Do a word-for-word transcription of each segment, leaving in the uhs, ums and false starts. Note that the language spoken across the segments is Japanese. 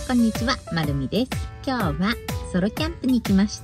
こんにちは、まるみです。今日はソロキャンプに来ました。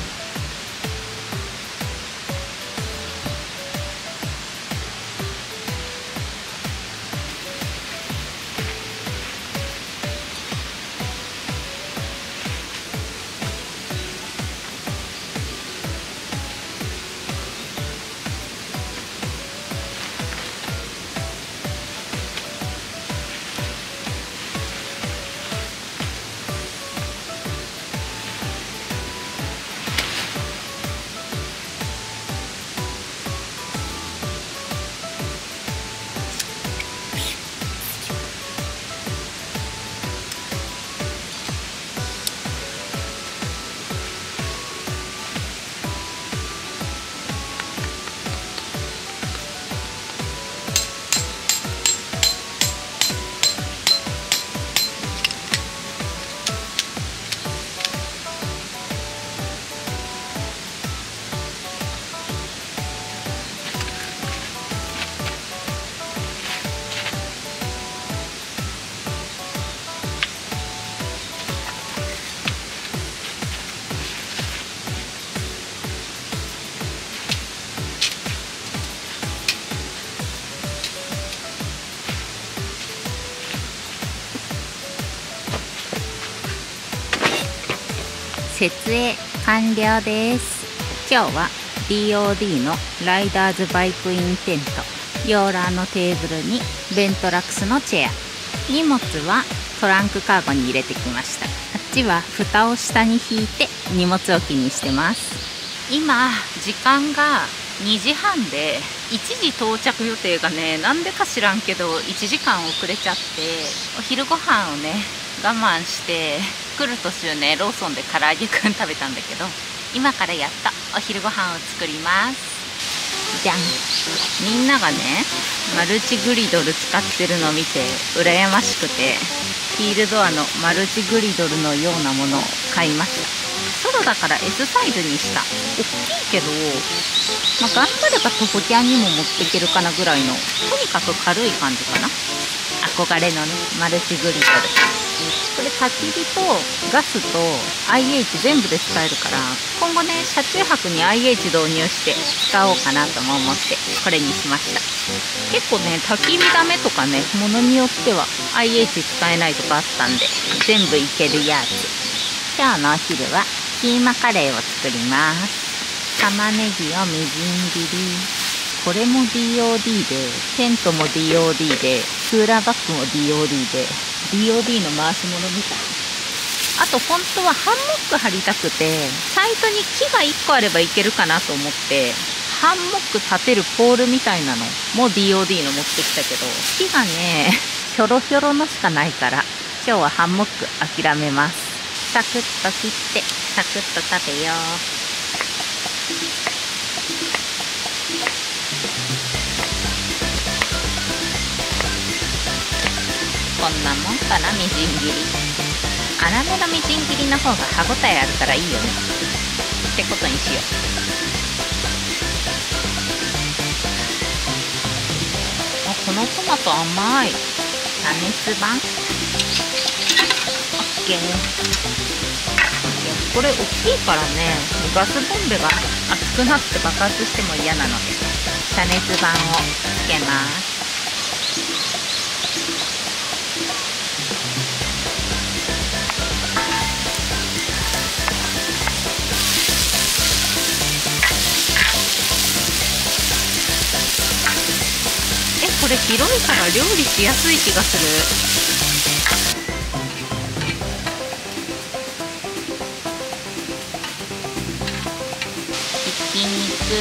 設営完了です。今日は ディーオーディー のライダーズバイクインテント、ヨーラーのテーブルにベントラックスのチェア、荷物はトランクカーゴに入れてきました。あっちは蓋を下に引いて荷物置きにしてます。今時間がにじはんでいちじ到着予定がね、なんでか知らんけどいちじかん遅れちゃって、お昼ご飯をね我慢して来る途中ね、ローソンで唐揚げくん食べたんだけど、今からやっとお昼ご飯を作ります。じゃん。みんながねマルチグリドル使ってるのを見て羨ましくて、ヒールドアのマルチグリドルのようなものを買いました。ソロだから エス サイズにした。大きいけど、まあ、頑張れば徒歩キャンにも持っていけるかなぐらいの、とにかく軽い感じかな。憧れのねマルチグリドル。これ焚き火とガスと アイエイチ 全部で使えるから、今後ね車中泊に アイエイチ 導入して使おうかなとも思ってこれにしました。結構ね焚き火ダメとかね、ものによっては アイエイチ 使えないとかあったんで、全部いけるやつ。今日のお昼はキーマカレーを作ります。玉ねぎをみじん切り。これも ディーオーディー で、テントも ディーオーディー で、クーラーバッグも ディーオーディー で、ディーオーディー の回し物みたい。あと本当はハンモック張りたくて、サイトに木がいっこあればいけるかなと思って、ハンモック立てるポールみたいなのも ディーオーディー の持ってきたけど、木がねひょろひょろのしかないから、今日はハンモック諦めます。サクッと切ってサクッと食べよう。こんなもんかな。みじん切り、粗めのみじん切りの方が歯ごたえあるからいいよねってことにしよう。あ、このトマト甘い。加熱板 OK。 これ大きいからね、ガスボンベが熱くなって爆発しても嫌なので加熱板をつけます。これ広いから料理しやすい気がする。ひき肉、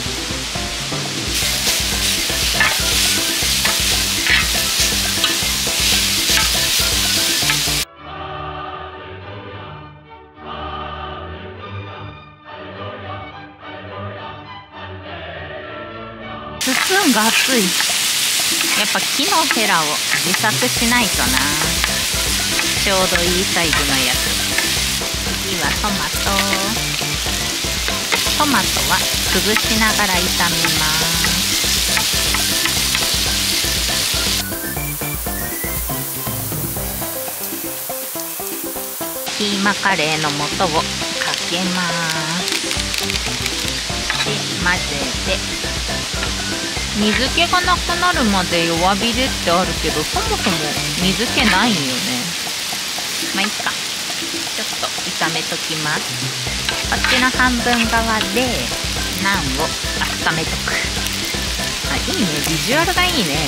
スプーンが熱い。やっぱ木のヘラを自作しないとな。ちょうどいいサイズのやつ。次はトマト。トマトは潰しながら炒めます。 キーマカレーの素をかけます。で混ぜて、水気がなくなるまで弱火でってあるけど、そもそも水気ないよね。まあいいか、ちょっと炒めときます。こっちの半分側でナンを温めとく。あ、いいね、ビジュアルがいいね。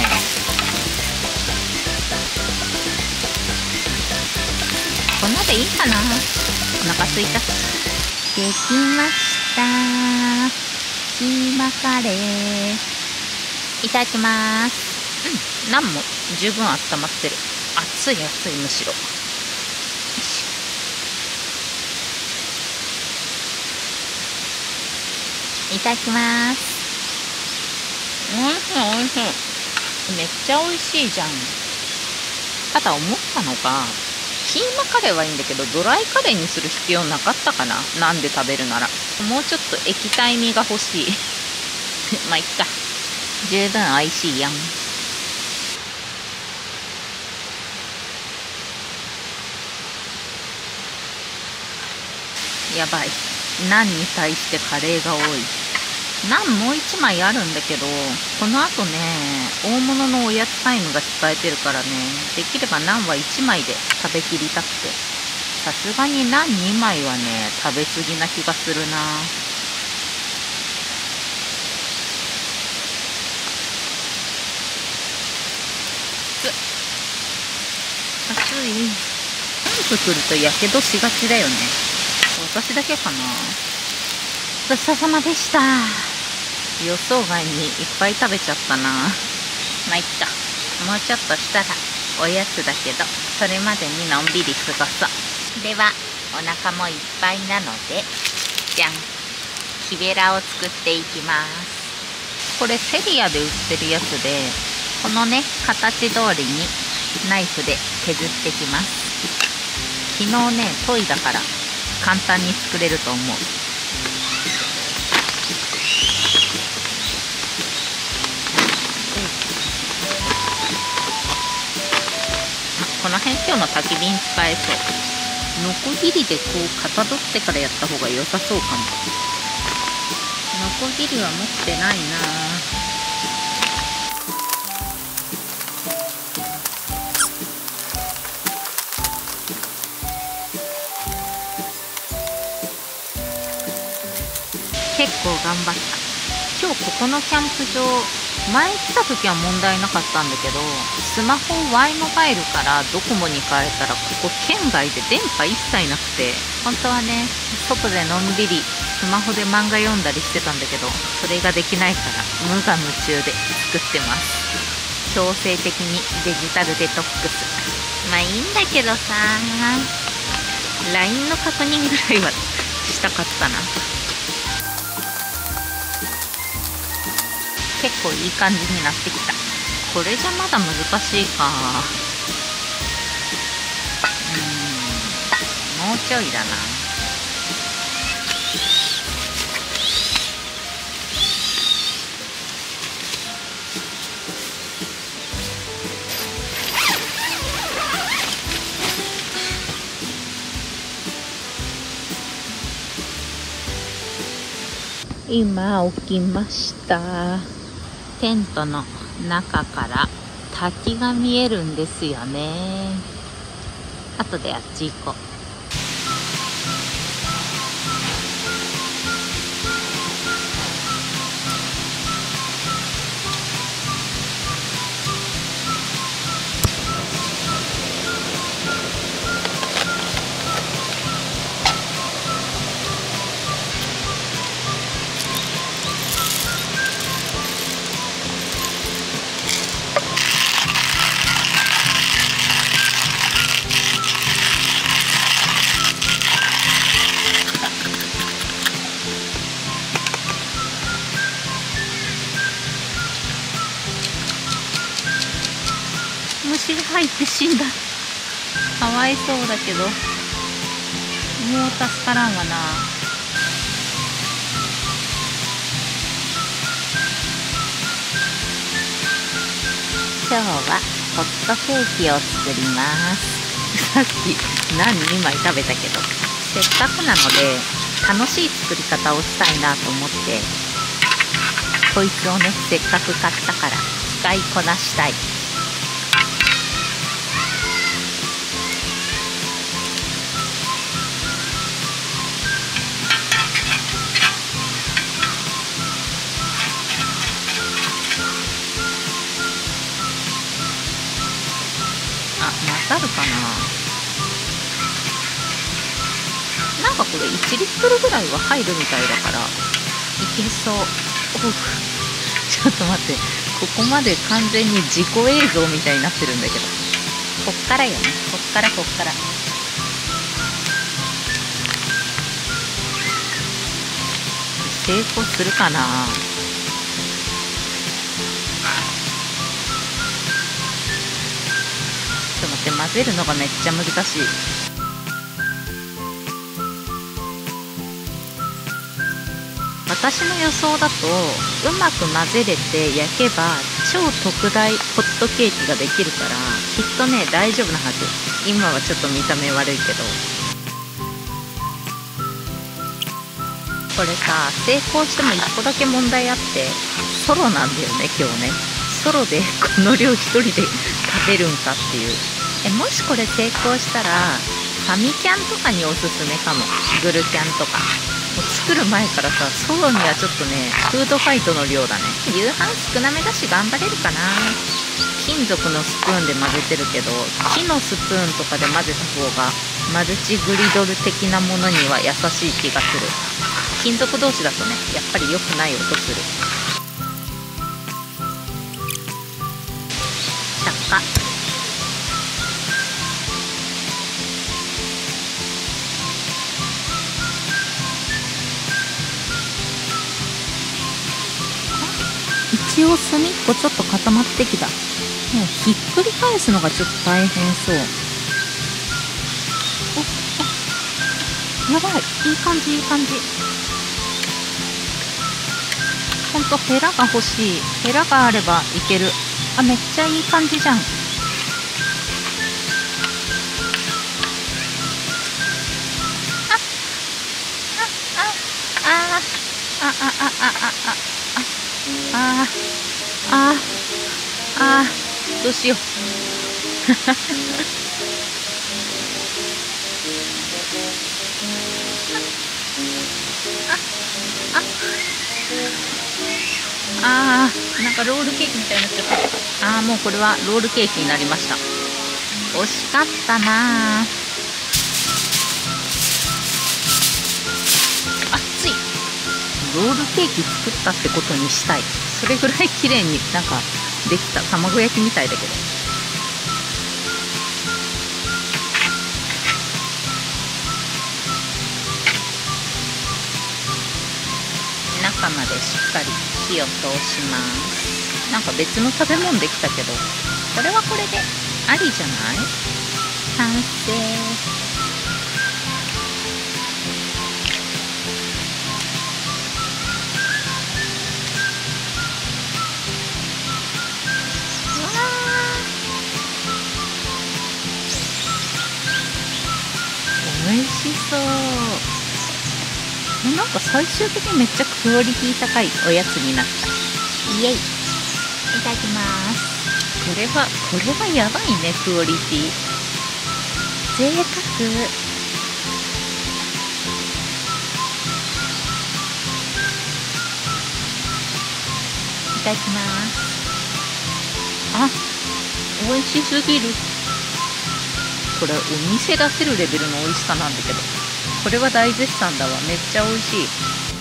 こんなでいいかな。お腹すいたし。できました、キーマカレー。いただきます。うん、ナンも十分温まってる。熱い熱い、むしろ。よし、いただきます。おいしいおいしい。めっちゃおいしいじゃん。ただ思ったのが、キーマカレーはいいんだけど、ドライカレーにする必要なかったかな。なんで食べるならもうちょっと液体味が欲しいまあいっか、十分おいしいやん。やばい、ナンに対してカレーが多い。ナンもう一枚あるんだけど、このあとね、大物のおやつタイムが控えてるからね、できればナンはいちまいで食べきりたくて。さすがにナンにまいはね、食べ過ぎな気がするな。熱い。寒くするとやけどしがちだよね。私だけかな。ごちそうさまでした。予想外にいっぱい食べちゃったな。まあいっか、もうちょっとしたらおやつだけど、それまでにのんびり過ごそう。ではお腹もいっぱいなので、じゃん、木べらを作っていきます。これセリアで売ってるやつで、このね、形通りにナイフで削ってきます。昨日ね、研いだから簡単に作れると思う。この辺今日の焚き火に使えそう。ノコギリでこうかたどってからやった方が良さそうかも。ノコギリは持ってないな。結構頑張った。今日ここのキャンプ場、前来た時は問題なかったんだけど、スマホを Y モバイルからドコモに変えたら、ここ県外で電波一切なくて、本当はね、外でのんびりスマホで漫画読んだりしてたんだけど、それができないから無我夢中で作ってます。強制的にデジタルデトックス。まあいいんだけどさ、 ライン の確認ぐらいはしたかったな。結構いい感じになってきた。これじゃまだ難しいか。うーん、もうちょいだな。今起きました。テントの中から滝が見えるんですよね。後であっち行こう。虫が入って死んだ。かわいそうだけど、もう助からんわな。今日はホットケーキを作ります。 さっきナンにまい食べたけど、せっかくなので楽しい作り方をしたいなと思って、こいつをねせっかく買ったから使いこなしたい。あ、混ざるかな。なんかこれいちリットルぐらいは入るみたいだからいけそう。おう、ちょっと待って、ここまで完全に自己映像みたいになってるんだけど、こっからよね、こっからこっから成功するかな。ちょっと待って、混ぜるのがめっちゃ難しい。私の予想だとうまく混ぜれて焼けば超特大ホットケーキができるから、きっとね大丈夫なはず。今はちょっと見た目悪いけど、これさ成功してもいっこだけ問題あって、ソロなんだよね今日ね。ソロでこの量一人で食べるんかっていう。えもしこれ成功したらファミキャンとかにおすすめかも。グルキャンとかもう作る前からさ、ソロにはちょっとねフードファイトの量だね。夕飯少なめだし頑張れるかな。金属のスプーンで混ぜてるけど、木のスプーンとかで混ぜた方がマルチグリドル的なものには優しい気がする。金属同士だとねやっぱり良くない音する。着火。一応隅っこちょっと固まってきた。もうひっくり返すのがちょっと大変そう。お、お、やばい、いい感じいい感じ。ほんとヘラが欲しい。ヘラがあればいける。あ、めっちゃいい感じじゃん。あああああああああああああ、どうしよう。ああ、なんかロールケーキみたいになっちゃった。ああ、もうこれはロールケーキになりました。惜しかったな。熱い。ロールケーキ作ったってことにしたい。それぐらい綺麗になんかできた。卵焼きみたいだけど。中までしっかり火を通します。なんか別の食べ物できたけど、これはこれでありじゃない？完成。美味しそう。なんか最終的にめっちゃクオリティ高いおやつになった。イエイ。いただきます。これはこれはやばいね、クオリティ。贅沢。いただきます。あ、美味しすぎる。これお店出せるレベルの美味しさなんだけど、これは大絶賛だわ。めっちゃ美味しい。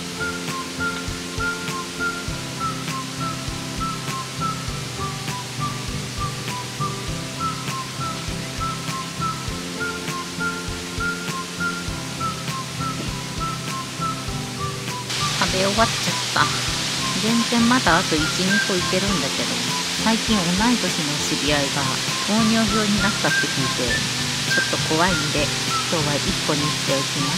食べ終わっちゃった。全然まだあといち、にこいけるんだけど、最近同い年の知り合いが糖尿病になったって聞いてちょっと怖いんで、今日はいっこにしておきます。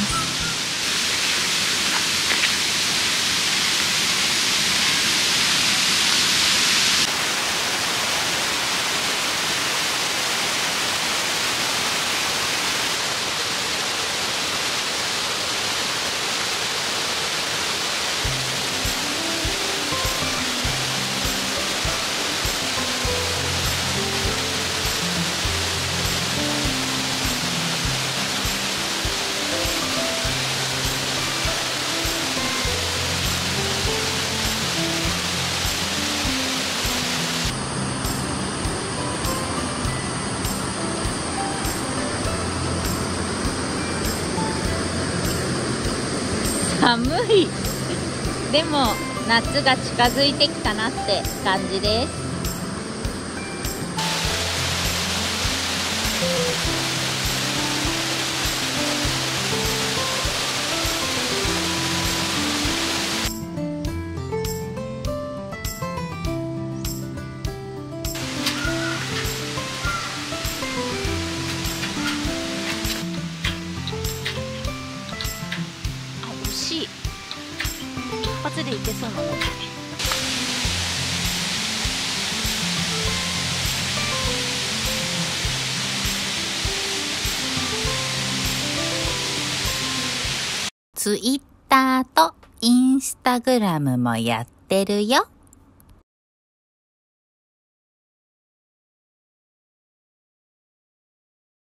寒い。でも夏が近づいてきたなって感じです。あ、惜しい。一発でいけそうなので。ツイッターとインスタグラムもやってるよ。